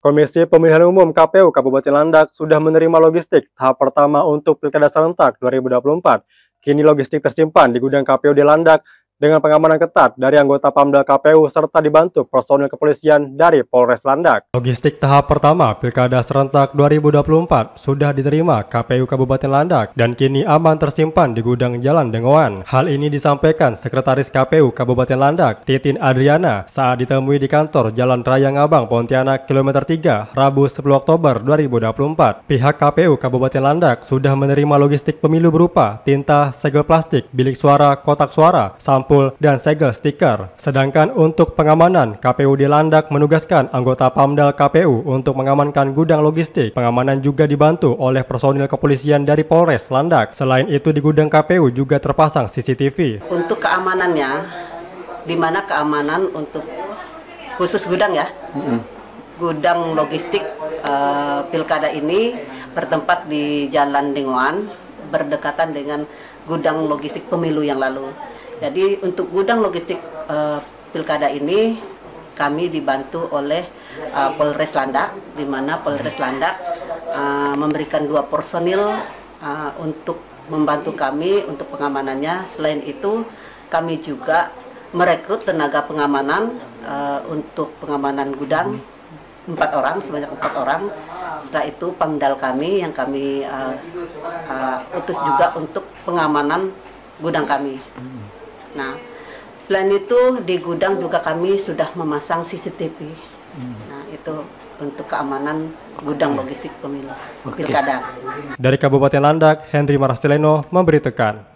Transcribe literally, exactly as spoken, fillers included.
Komisi Pemilihan Umum K P U Kabupaten Landak sudah menerima logistik tahap pertama untuk Pilkada Serentak dua ribu dua puluh empat. Kini logistik tersimpan di gudang K P U di Landak dengan pengamanan ketat dari anggota Pamdal K P U serta dibantu personil kepolisian dari Polres Landak. Logistik tahap pertama Pilkada Serentak dua ribu dua puluh empat sudah diterima K P U Kabupaten Landak dan kini aman tersimpan di gudang Jalan Dengoan. Hal ini disampaikan Sekretaris K P U Kabupaten Landak, Titin Adriana, saat ditemui di kantor Jalan Raya Ngabang, Pontianak, kilometer tiga, Rabu sepuluh Oktober dua ribu dua puluh empat. Pihak K P U Kabupaten Landak sudah menerima logistik pemilu berupa tinta, segel plastik, bilik suara, kotak suara, sampul, dan segel stiker. Sedangkan untuk pengamanan, K P U di Landak menugaskan anggota Pamdal K P U untuk mengamankan gudang logistik. Pengamanan juga dibantu oleh personil kepolisian dari Polres Landak. Selain itu di gudang K P U juga terpasang C C T V. Untuk keamanannya, di mana keamanan untuk khusus gudang ya, mm-hmm. gudang logistik uh, pilkada ini bertempat di Jalan Dengoan, berdekatan dengan gudang logistik pemilu yang lalu. Jadi untuk gudang logistik uh, pilkada ini kami dibantu oleh uh, Polres Landak, di mana Polres Landak uh, memberikan dua personil uh, untuk membantu kami untuk pengamanannya. Selain itu kami juga merekrut tenaga pengamanan uh, untuk pengamanan gudang empat orang, sebanyak empat orang. Setelah itu Pamdal kami yang kami uh, uh, utus juga untuk pengamanan gudang kami. Nah, selain itu di gudang juga kami sudah memasang C C T V. Nah, itu untuk keamanan gudang logistik pemilu pilkada. Dari Kabupaten Landak, Henry Marcelino memberitakan.